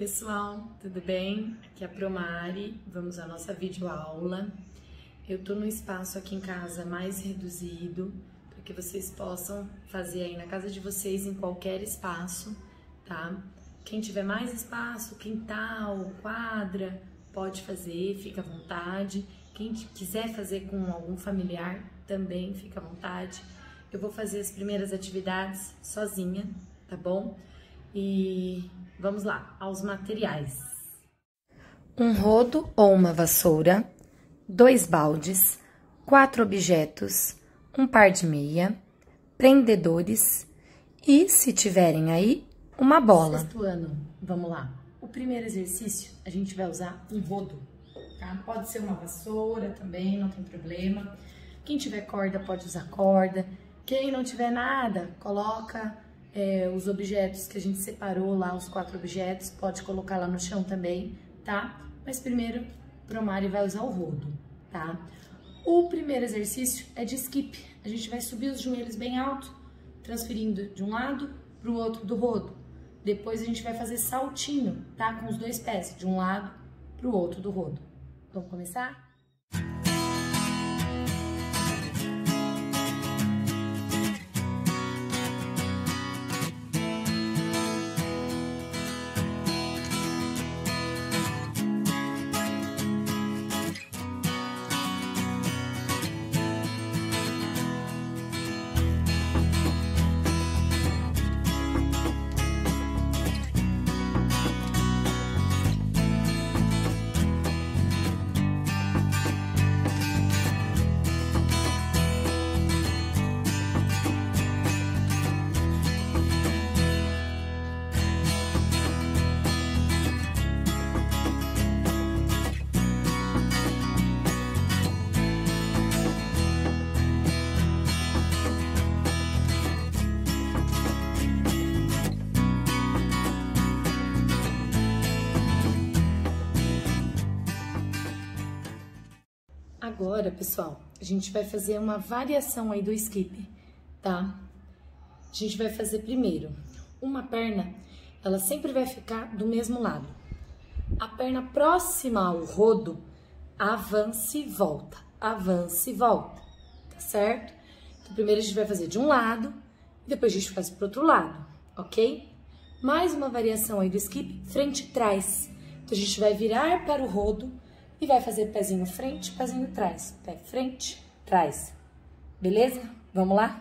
pessoal, tudo bem? Aqui é a Promari, vamos à nossa videoaula. Eu tô num espaço aqui em casa mais reduzido, para que vocês possam fazer aí na casa de vocês, em qualquer espaço, tá? Quem tiver mais espaço, quintal, quadra, pode fazer, fica à vontade. Quem quiser fazer com algum familiar, também fica à vontade. Eu vou fazer as primeiras atividades sozinha, tá bom? E vamos lá, aos materiais. Um rodo ou uma vassoura, 2 baldes, 4 objetos, um par de meia, prendedores e, se tiverem aí, uma bola. Sexto ano, vamos lá. O primeiro exercício, a gente vai usar um rodo, tá? Pode ser uma vassoura também, não tem problema. Quem tiver corda pode usar corda. Quem não tiver nada, coloca os objetos que a gente separou lá, os 4 objetos, pode colocar lá no chão também, tá? Mas primeiro, Promari vai usar o rodo, tá? O primeiro exercício é de skip. A gente vai subir os joelhos bem alto, transferindo de um lado para o outro do rodo. Depois a gente vai fazer saltinho, tá? Com os 2 pés, de um lado para o outro do rodo. Vamos começar? Agora, pessoal, a gente vai fazer uma variação aí do skip, tá? A gente vai fazer primeiro uma perna, ela sempre vai ficar do mesmo lado. A perna próxima ao rodo, avance e volta, tá certo? Então, primeiro a gente vai fazer de um lado, depois a gente faz pro outro lado, ok? Mais uma variação aí do skip, frente e trás. Então, a gente vai virar para o rodo, e vai fazer pezinho frente, pezinho trás. Pé frente, trás. Beleza? Vamos lá?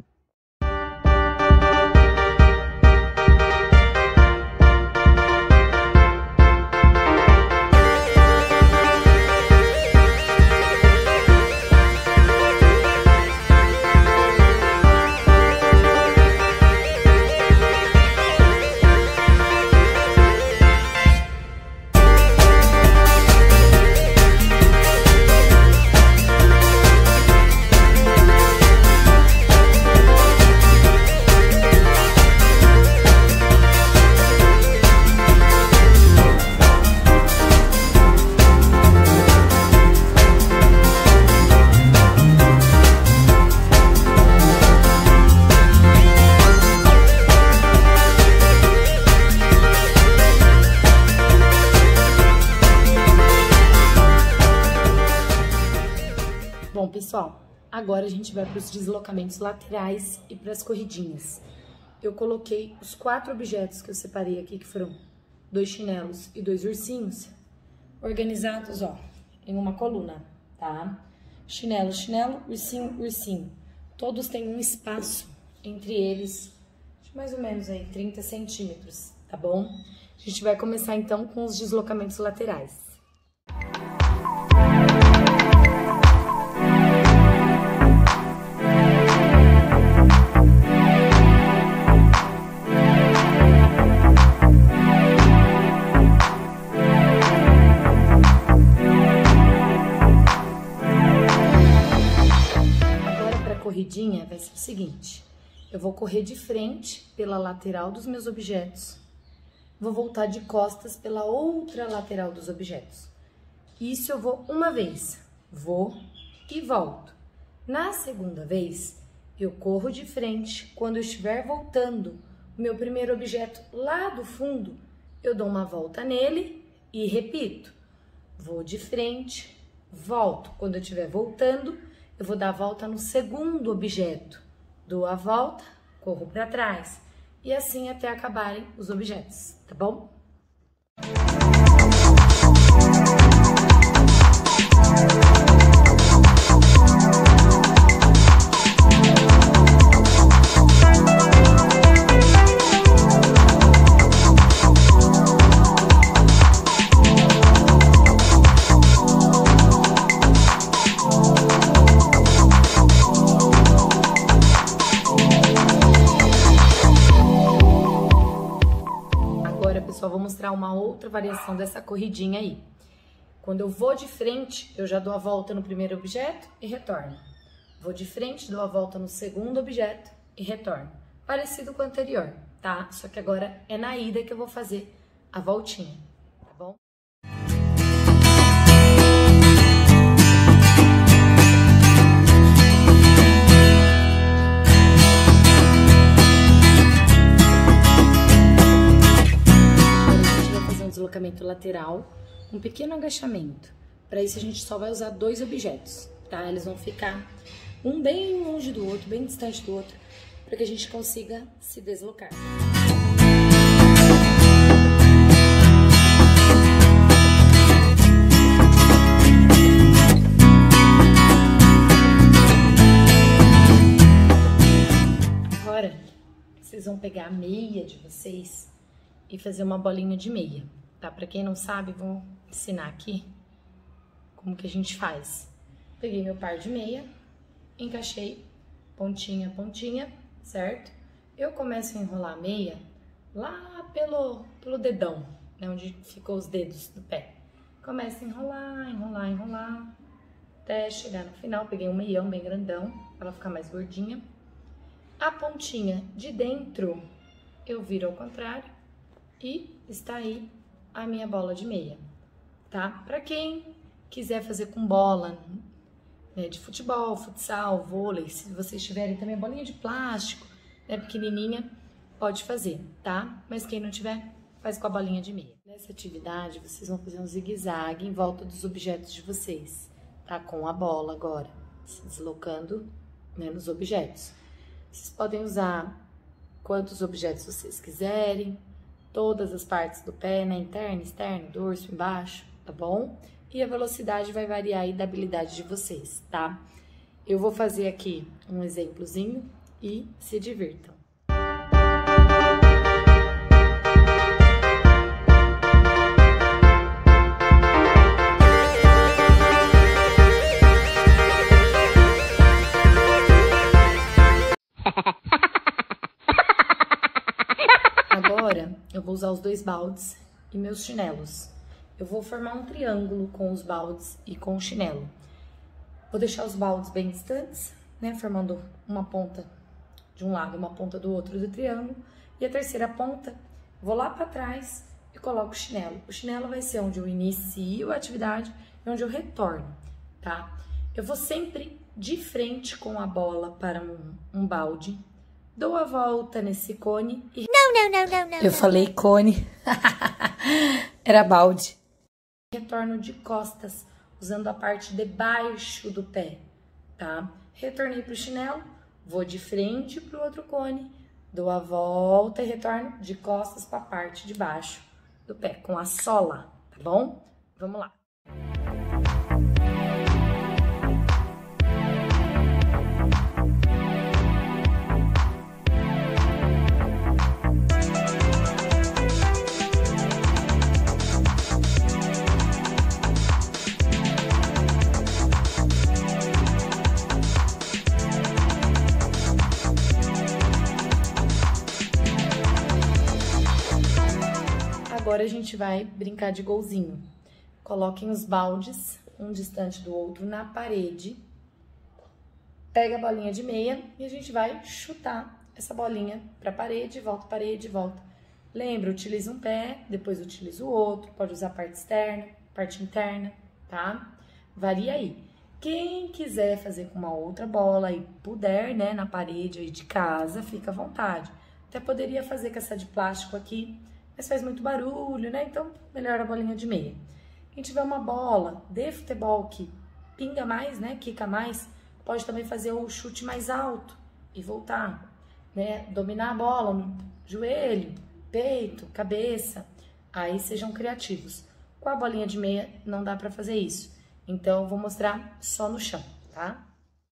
Bom, pessoal, agora a gente vai para os deslocamentos laterais e para as corridinhas. Eu coloquei os 4 objetos que eu separei aqui, que foram 2 chinelos e 2 ursinhos, organizados, ó, em uma coluna, tá? Chinelo, chinelo, ursinho, ursinho. Todos têm um espaço entre eles, de mais ou menos aí 30 centímetros, tá bom? A gente vai começar então com os deslocamentos laterais. Corridinha vai ser o seguinte, eu vou correr de frente pela lateral dos meus objetos, vou voltar de costas pela outra lateral dos objetos. Isso eu vou uma vez, vou e volto. Na segunda vez, eu corro de frente, quando eu estiver voltando o meu primeiro objeto lá do fundo, eu dou uma volta nele e repito. Vou de frente, volto. Quando eu estiver voltando, eu vou dar a volta no segundo objeto. Dou a volta, corro para trás. E assim até acabarem os objetos, tá bom? Pessoal, vou mostrar uma outra variação dessa corridinha aí. Quando eu vou de frente, eu já dou a volta no primeiro objeto e retorno. Vou de frente, dou a volta no segundo objeto e retorno. Parecido com o anterior, tá? Só que agora é na ida que eu vou fazer a voltinha, tá bom? Deslocamento lateral, um pequeno agachamento. Para isso a gente só vai usar 2 objetos, tá? Eles vão ficar um bem longe do outro, bem distante do outro, para que a gente consiga se deslocar. Agora, vocês vão pegar a meia de vocês e fazer uma bolinha de meia. Tá? Para quem não sabe, vou ensinar aqui como que a gente faz. Peguei meu par de meia, encaixei pontinha a pontinha, certo? Eu começo a enrolar a meia lá pelo dedão, né, onde ficou os dedos do pé. Começo a enrolar, enrolar, enrolar, até chegar no final. Peguei um meião bem grandão, para ela ficar mais gordinha. A pontinha de dentro eu viro ao contrário e está aí a minha bola de meia, tá? Para quem quiser fazer com bola, né, de futebol, futsal, vôlei, se vocês tiverem também bolinha de plástico, né, pequenininha, pode fazer, tá? Mas quem não tiver, faz com a bolinha de meia. Nessa atividade, vocês vão fazer um zigue-zague em volta dos objetos de vocês, tá? Com a bola agora, se deslocando, né, nos objetos. Vocês podem usar quantos objetos vocês quiserem, todas as partes do pé, né? Interno, externo, dorso, embaixo, tá bom? E a velocidade vai variar aí da habilidade de vocês, tá? Eu vou fazer aqui um exemplozinho e se divirtam. Agora, eu vou usar os 2 baldes e meus chinelos. Eu vou formar um triângulo com os baldes e com o chinelo. Vou deixar os baldes bem distantes, né? Formando uma ponta de um lado, uma ponta do outro do triângulo. E a terceira ponta, vou lá para trás e coloco o chinelo. O chinelo vai ser onde eu inicio a atividade e onde eu retorno, tá? Eu vou sempre de frente com a bola para um balde. Dou a volta nesse cone e... Não. Eu falei cone. Era balde. Retorno de costas, usando a parte de baixo do pé, tá? Retornei pro chinelo, vou de frente pro outro cone, dou a volta e retorno de costas para a parte de baixo do pé, com a sola, tá bom? Vamos lá. Agora a gente vai brincar de golzinho. Coloquem os baldes, um distante do outro, na parede. Pega a bolinha de meia e a gente vai chutar essa bolinha para a parede, volta. Lembra, utiliza um pé, depois utiliza o outro, pode usar parte externa, parte interna, tá? Varia aí. Quem quiser fazer com uma outra bola e puder, né, na parede aí de casa, fica à vontade. Até poderia fazer com essa de plástico aqui, mas faz muito barulho, né? Então, melhor a bolinha de meia. Quem tiver uma bola de futebol que pinga mais, né? Quica mais, pode também fazer o chute mais alto e voltar, né? Dominar a bola no joelho, peito, cabeça. Aí sejam criativos. Com a bolinha de meia não dá pra fazer isso. Então, eu vou mostrar só no chão, tá?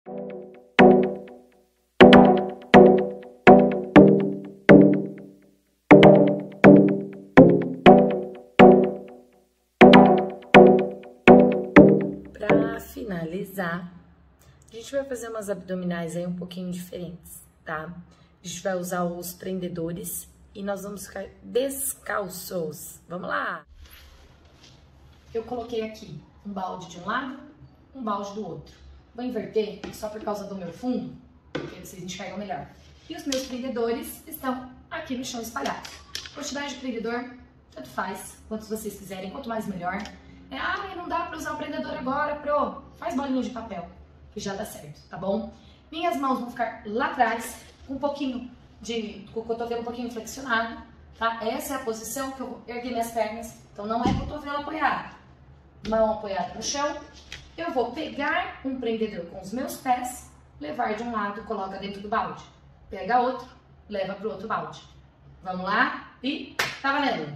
Pra finalizar, a gente vai fazer umas abdominais aí um pouquinho diferentes, tá? A gente vai usar os prendedores e nós vamos ficar descalços. Vamos lá! Eu coloquei aqui um balde de um lado, um balde do outro. Vou inverter só por causa do meu fundo, porque vocês enxergam melhor. E os meus prendedores estão aqui no chão espalhados. Quantidade de prendedor, tanto faz, quantos vocês quiserem, quanto mais melhor. Mas não dá pra usar o prendedor agora, faz bolinha de papel, que já dá certo, tá bom? Minhas mãos vão ficar lá atrás, com o cotovelo um pouquinho flexionado, tá? Essa é a posição que eu vou erguer minhas pernas, então não é cotovelo apoiado. Mão apoiada no chão, eu vou pegar um prendedor com os meus pés, levar de um lado, coloca dentro do balde. Pega outro, leva pro outro balde. Vamos lá? E tá valendo!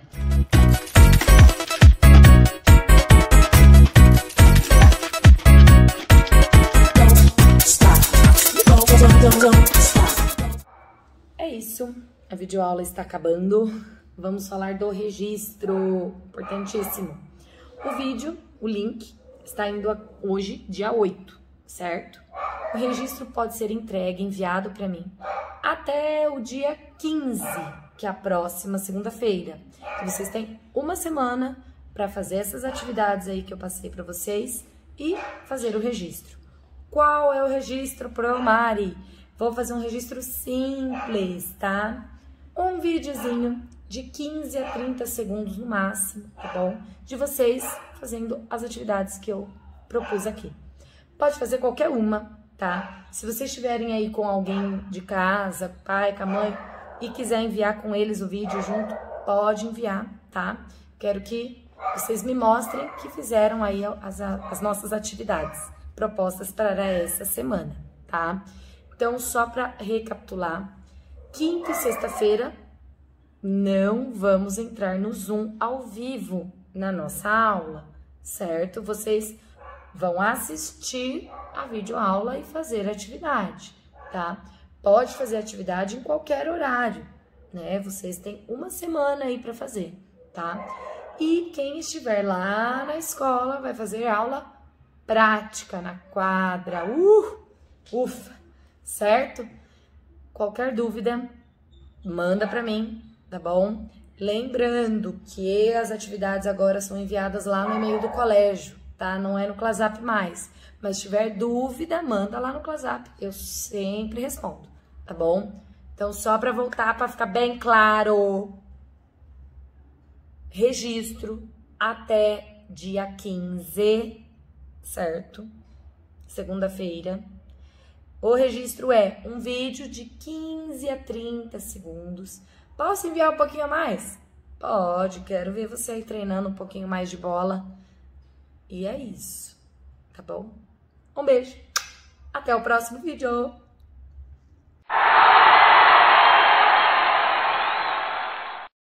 É isso, a videoaula está acabando. Vamos falar do registro, importantíssimo. O vídeo, o link, está indo hoje, dia 8, certo? O registro pode ser entregue, enviado para mim, até o dia 15, que é a próxima segunda-feira. Então, vocês têm uma semana para fazer essas atividades aí que eu passei para vocês e fazer o registro. Qual é o registro, Promari? Vou fazer um registro simples, tá? Um videozinho de 15 a 30 segundos no máximo, tá bom? De vocês fazendo as atividades que eu propus aqui. Pode fazer qualquer uma, tá? Se vocês estiverem aí com alguém de casa, com o pai, com a mãe, e quiser enviar com eles o vídeo junto, pode enviar, tá? Quero que vocês me mostrem que fizeram aí as nossas atividades propostas para essa semana, tá? Então, só para recapitular, quinta e sexta-feira não vamos entrar no Zoom ao vivo na nossa aula, certo? Vocês vão assistir a videoaula e fazer a atividade, tá? Pode fazer atividade em qualquer horário, né? Vocês têm uma semana aí para fazer, tá? E quem estiver lá na escola vai fazer aula prática na quadra. Ufa, certo? Qualquer dúvida, manda para mim, tá bom? Lembrando que as atividades agora são enviadas lá no e-mail do colégio, tá? Não é no ClassApp mais. Mas se tiver dúvida, manda lá no ClassApp. Eu sempre respondo, tá bom? Então, só para voltar, para ficar bem claro, registro até dia 15, certo? Segunda-feira. O registro é um vídeo de 15 a 30 segundos. Posso enviar um pouquinho a mais? Pode, quero ver você aí treinando um pouquinho mais de bola. E é isso, tá bom? Um beijo, até o próximo vídeo!